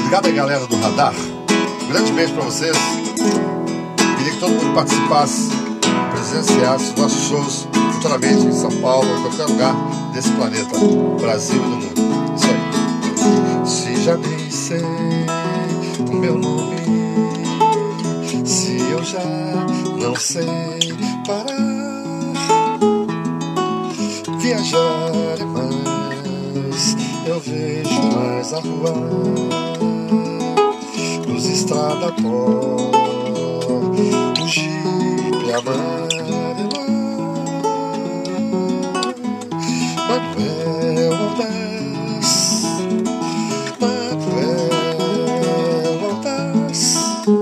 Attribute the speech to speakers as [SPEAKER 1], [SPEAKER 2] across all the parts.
[SPEAKER 1] Obrigado aí, galera do Radar. Um grande beijo pra vocês. Queria que todo mundo participasse, presenciasse os nossos shows futuramente em São Paulo, em qualquer lugar desse planeta, Brasil e do mundo. Isso aí. Se já nem sei o meu nome, se eu já não sei parar, viajar é mais, eu vejo mais a rua, luz, estrada, pó, o jipe amarelo, Manuel Aldaz, Manuel Aldaz,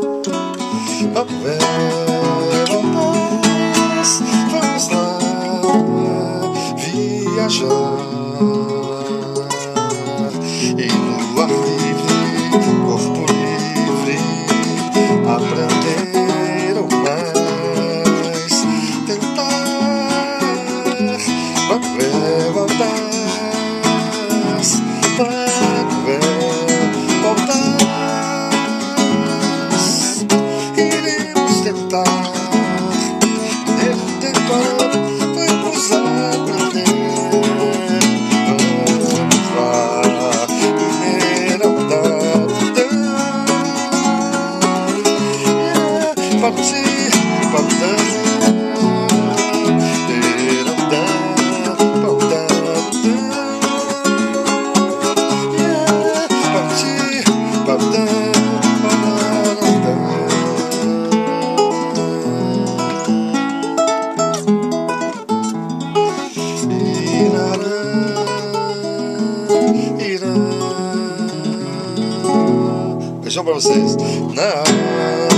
[SPEAKER 1] Manuel Aldaz, vamos lá viajar e no ar livre, corpo livre, aprender ou mais tentar. Manuel Aldaz, Manuel Aldaz, iremos tentar, vamos aprender. Vamos lá, Mineirão da partir, beijão pra vocês. Não.